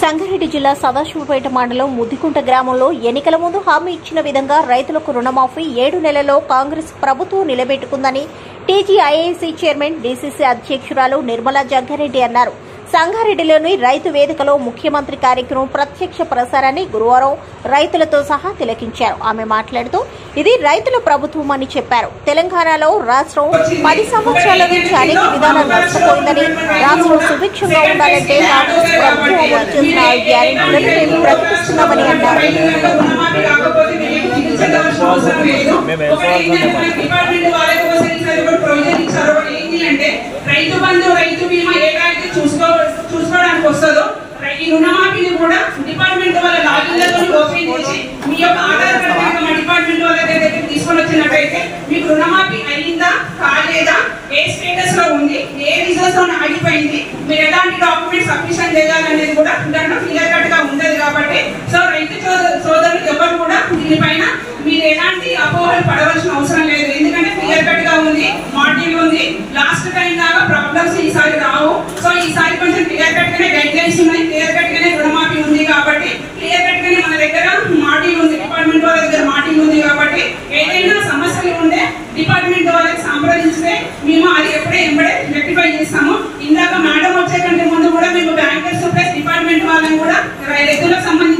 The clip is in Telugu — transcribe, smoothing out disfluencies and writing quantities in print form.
సంగారెడ్డి జిల్లా సదాశివపేట మండలం ముద్దికుంట గ్రామంలో ఎన్నికల ముందు హామీ ఇచ్చిన విధంగా రైతులకు రుణమాఫీ 7 నెలల్లో కాంగ్రెస్ ప్రభుత్వం నిలబెట్టుకుందని టీజీఐఐసీ చైర్మన్ డీసీసీ అధ్యక్షురాలు నిర్మలా జగ్గారెడ్డి అన్నారు. సంగారెడ్డిలోని రైతు వేదికలో ముఖ్యమంత్రి కార్యక్రమం ప్రత్యక్ష ప్రసారాన్ని గురువారం రైతులతో సహా తిలకించారు. ఆమె మాట్లాడుతూ ఇది రైతుల ప్రభుత్వం అని చెప్పారు. తెలంగాణలో రాష్ట్రం 10 సంవత్సరాల నుంచి అనేక విధానాలు నష్టపోయిందని, రాష్ట్రం సుభిక్షంగా ఉండాలంటే కాంగ్రెస్ ప్రభుత్వం అమలు చేసిన గ్యారెంటీలను మేము ప్రకటిస్తున్నామని అన్నారు. రైతు బంధు రైతు బీమా ఏదైతే చూసుకోవడానికి వస్తుందో ఈ రుణమాఫీని కూడా డిపార్ట్మెంట్ వాళ్ళ లాగిన్లతో ఓపెన్ చేసి మీ యొక్క ఆధార్ కార్డు మా డిపార్ట్మెంట్ వాళ్ళ దగ్గర తీసుకొని వచ్చినట్టయితే మీకు రుణమాఫీ అయిందా కాలేదా, ఏ స్టేటస్ లో ఉంది, ఏ రీజన్స్ లో ఆగిపోయింది, మీరు ఎలాంటి డాక్యుమెంట్స్ సబ్మిషన్ చేయాలనేది కూడా దాంట్లో క్లియర్ కట్ గా ఉండదు. కాబట్టి సో రైతు సోదరులు ఎవరు కూడా దీనిపైన మీరు ఎలాంటి అపోహలు పడవలసిన అవసరం